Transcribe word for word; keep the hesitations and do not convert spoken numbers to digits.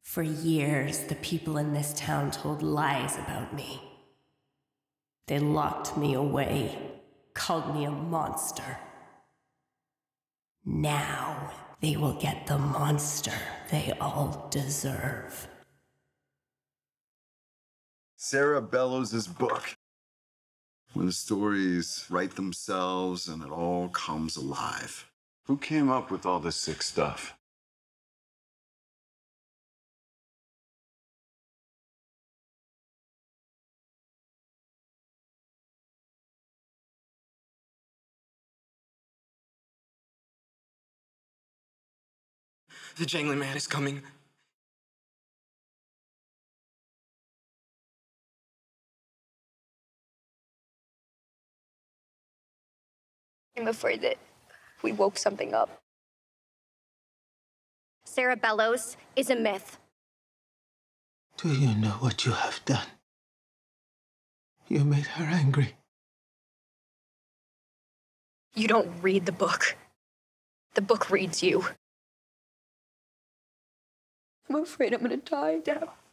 For years, the people in this town told lies about me. They locked me away, called me a monster. Now, they will get the monster they all deserve. Sarah Bellows' book. When the stories write themselves and it all comes alive. Who came up with all this sick stuff? The Jangling Man is coming. I'm afraid that we woke something up. Sarah Bellows is a myth. Do you know what you have done? You made her angry. You don't read the book. The book reads you. I'm afraid I'm gonna die, Dad.